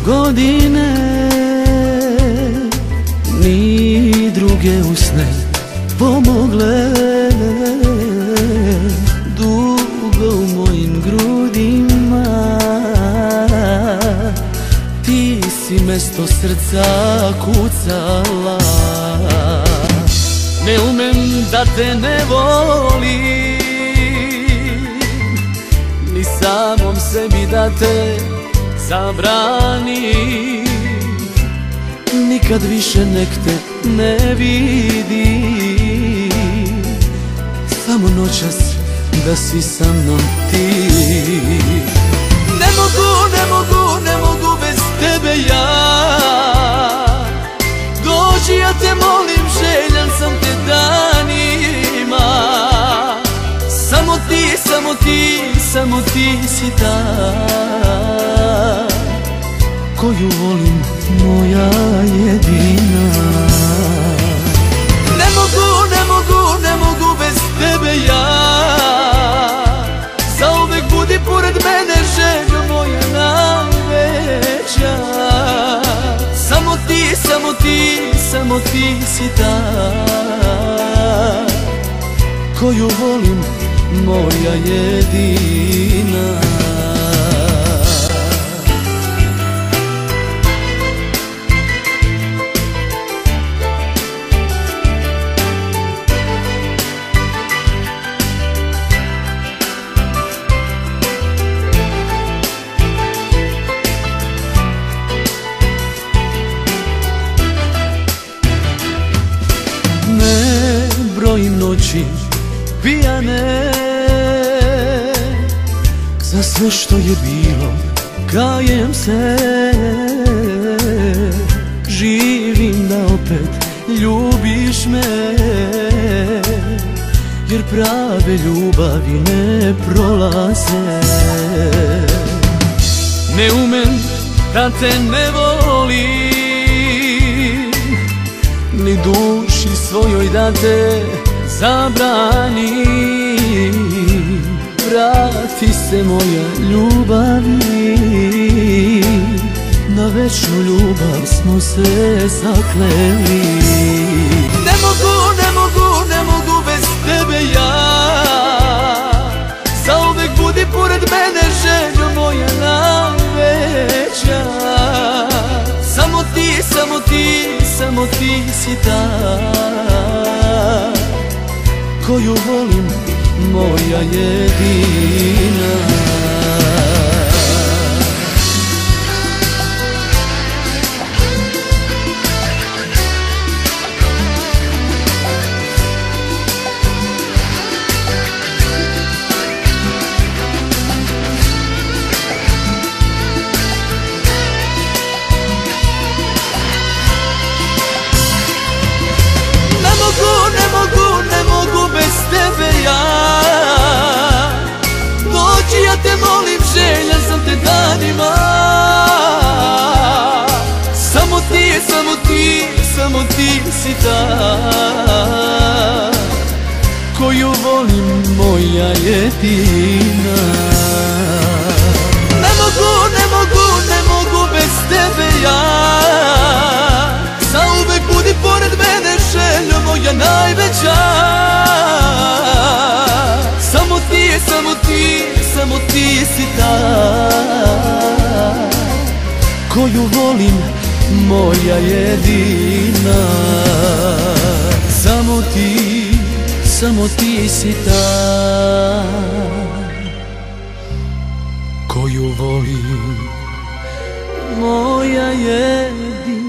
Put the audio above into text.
godine, ni druge usne pomogle. Dugo u mojim grudima ti si mesto srca kucala. Ne umem da te ne volim, ni samom sebi da te zabranim. Nikad više nek te ne vidim, samo noćas da si sa mnom ti. Ne mogu bez tebe ja. Dođi, ja te molim, željan sam te danima. Samo ti si ta koju volim, moja jedina. Ne mogu bez tebe ja. Zauvek budi pored mene, željo moja najveća. Samo ti si ta koju volim, moja jedina. Ne brojim noći pijane, za sve što je bilo kajem se. Živim da opet ljubiš me, jer prave ljubavi ne prolaze. Ne umem da te ne volim, ni duši svojoj da te zabranim. Vrati se moja ljubavi, na večnu ljubav smo se zakleli. Ne mogu bez tebe ja. Zauvek budi pored mene, željo moja najveća. Samo ti si ta koju volim, moja jedina. Ne mogu bez tebe ja. Dođi, ja te molim, željan sam te danima. Samo ti si ta koju volim, moja jedina. Ne mogu bez tebe ja. Zauvek budi pored mene, željo moja najveća. Samo ti si ta koju volim, moja jedina. Samo ti si ta koju volim, moja jedina.